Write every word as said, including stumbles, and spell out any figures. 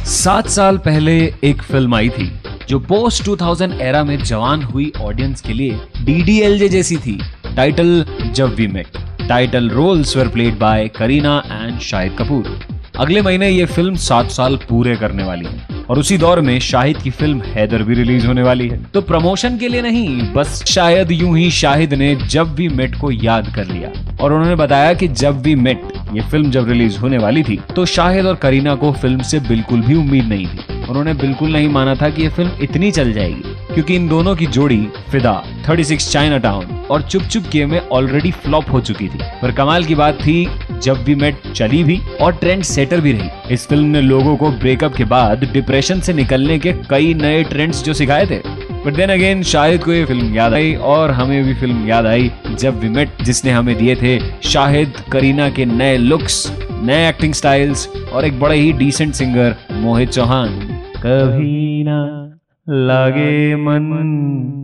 सात साल पहले एक फिल्म आई थी जो पोस्ट टू थाउज़ेंड एरा में जवान हुई ऑडियंस के लिए डी डी एल जे जैसी थी। Title Jab We Met. Title roles were played by Kareena and Shahid Kapoor. अगले महीने ये फिल्म सात साल पूरे करने वाली है और उसी दौर में शाहिद की फिल्म हैदर भी रिलीज होने वाली है। तो प्रमोशन के लिए नहीं, बस शायद यूं ही शाहिद ने जब वी मेट को याद कर लिया और उन्होंने बताया कि जब वी मेट ये फिल्म जब रिलीज होने वाली थी तो शाहिद और करीना को फिल्म से बिल्कुल भी उम्मीद नहीं थी। उन्होंने बिल्कुल नहीं माना था कि ये फिल्म इतनी चल जाएगी, क्योंकि इन दोनों की जोड़ी फिदा, छत्तीस चाइना टाउन और चुप चुप के में ऑलरेडी फ्लॉप हो चुकी थी। पर कमाल की बात थी, जब वी मेट चली भी और ट्रेंड सेटर भी रही। इस फिल्म ने लोगों को ब्रेकअप के बाद डिप्रेशन से निकलने के कई नए ट्रेंड्स जो सिखाए थे। बट देन अगेन शाहिद को ये फिल्म याद आई और हमें भी फिल्म याद आई जब वी मेट, जिसने हमें दिए थे शाहिद करीना के नए लुक्स, नए एक्टिंग स्टाइल्स और एक बड़े ही डिसेंट सिंगर मोहित चौहान। कभी ना लगे मन